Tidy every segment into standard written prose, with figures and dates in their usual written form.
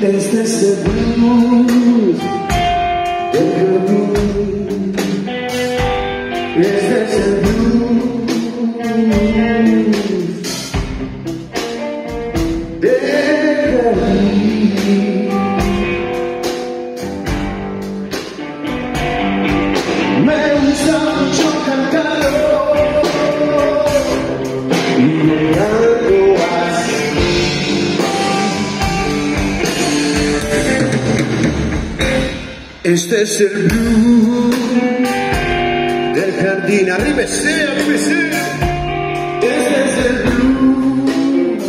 Este es el blues del jardín. Este es el blues del jardín. Me gusta mucho cantarlo y algo así. Este es el blues del jardín. Arríbese, arríbese. Este es el blues.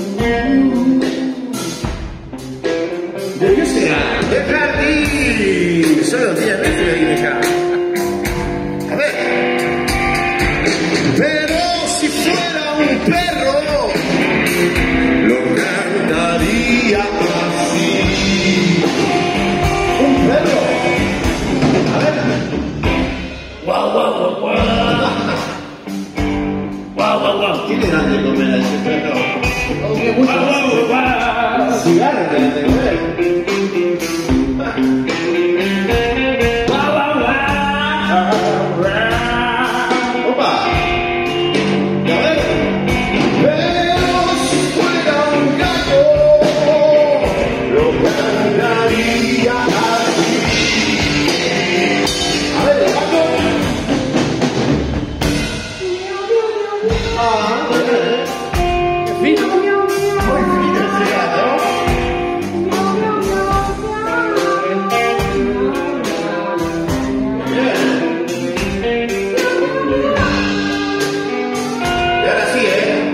¿De qué será? Del jardín. Solo 10 veces le dije acá. A ver. Pero si fuera un perro, lo cantaría así. Un perro. A ver. Guau, guau, guau, guau. Guau, guau, guau. ¿Qué le dan de comer a ese perro? Guau, guau, guau. Cigarro le dan de comer. Guau, guau, guau. Opa. Y a ver. Pero si fuera un gato, lo cantaría así. A ver, el gato. Ah, qué fino. Muy fino ese gato. Bien. Y ahora sí,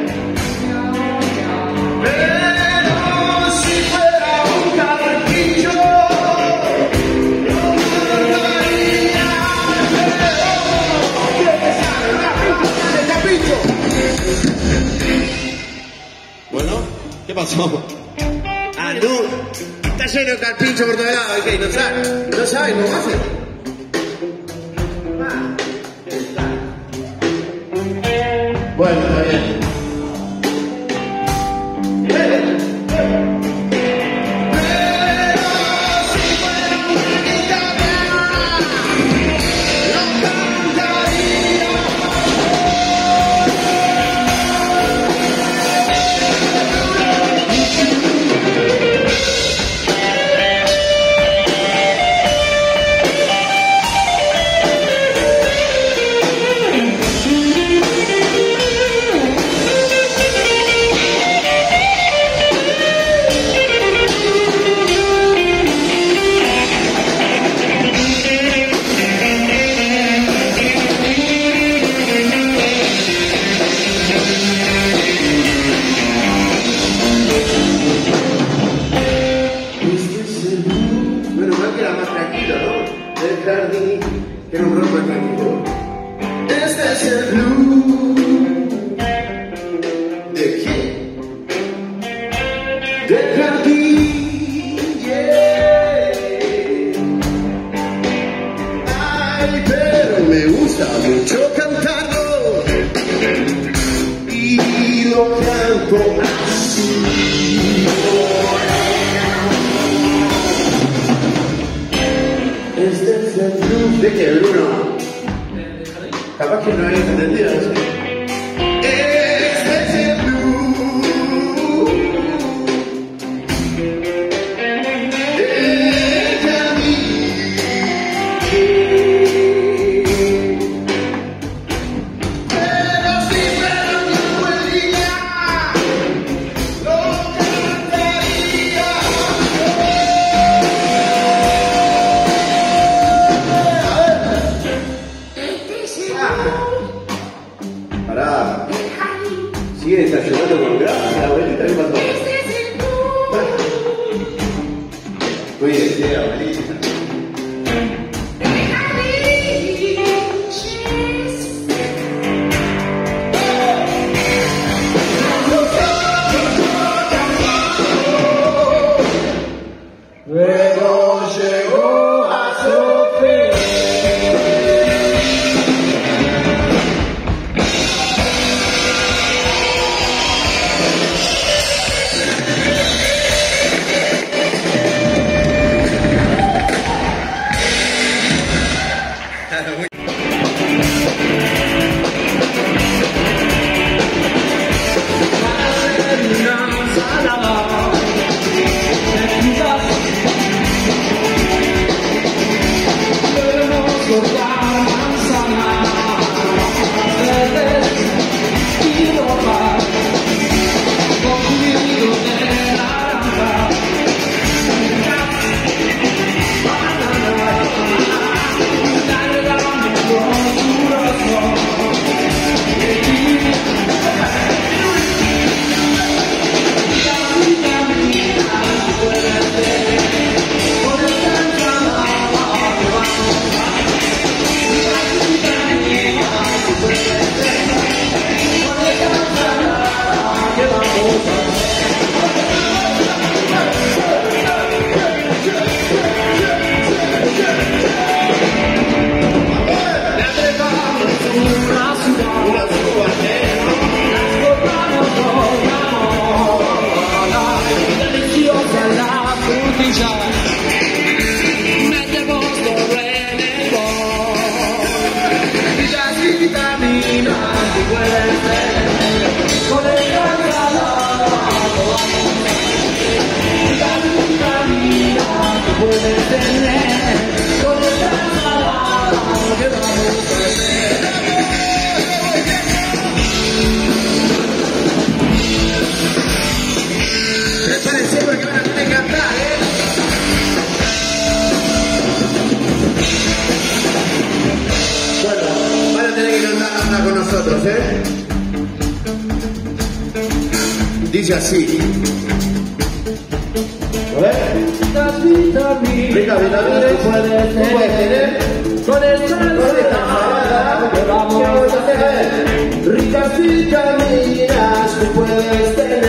Pero si fuera un carpincho, lo mandaría al perro. ¿Qué sale? ¡El carpincho! Bueno, ¿qué pasó? Ah, no. Está lleno de carpincho por todos lados. Ok, no sabe cómo hacer. Bueno, está bien. Que no broma tranquilo. Este es el blues. ¿De qué? Del jardín. Yeah. Ay, pero me gusta mucho cantarlo y lo canto así. Este es el blues. ¿De qué, Bruno? Capaz que no habéis entendido eso. Este es el blues del jardín. Pero si fuera mi abuelita, lo cantaría. Pará. Sigue desayunando con grasa, abuelita, ¿qué pasó? Cuídese, abuelita. Luego llegó a su fin. Dice así. A ver. Ricas vitaminas puedes tener con esta ensalada que vamos a hacer. Ricas vitaminas tú puedes tener.